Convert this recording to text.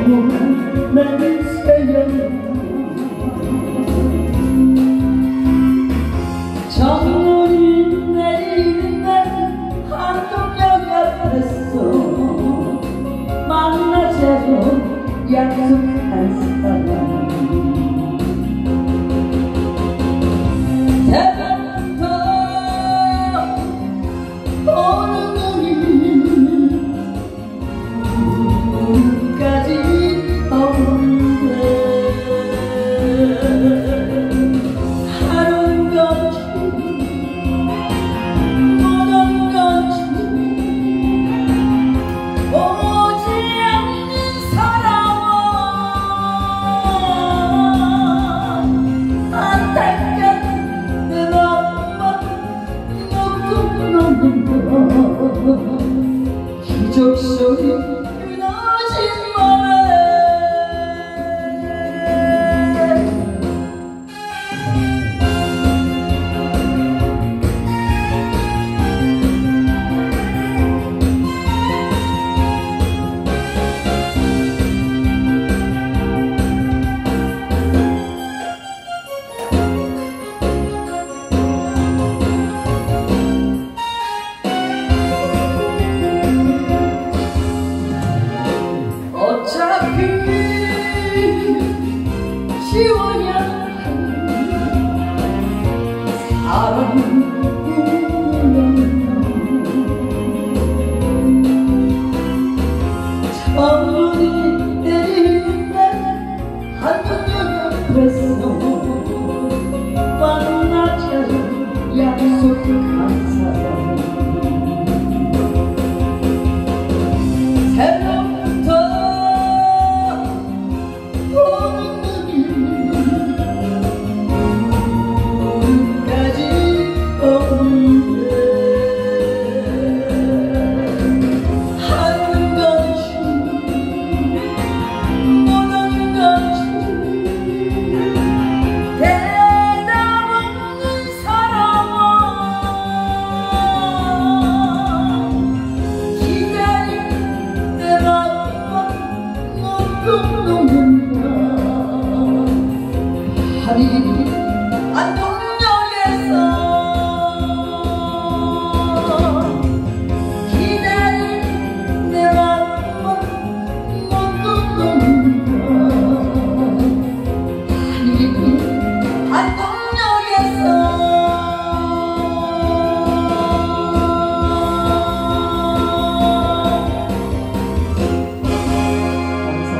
내 새연 정물이 내리는 날 한동역 앞에서 만나자고 약속한 사람 새벽부터 오는 눈이 눈까지 없는데 하루는 건지 모든 건지 오지 않는 사람은 안타까운 내 맘만 놓고 노는 거 기적 소리 끊어진 맘에 어차피 지워야 할 사랑이야 정물이 내리는 날 한동역 앞에서 만나자고 약속한 사람 새벽부터 오는 눈이 눈까지 없는데 하는 건지 모든 건지 대답 없는 사람은 기다린 내 맘만 놓고 노는다 하리 안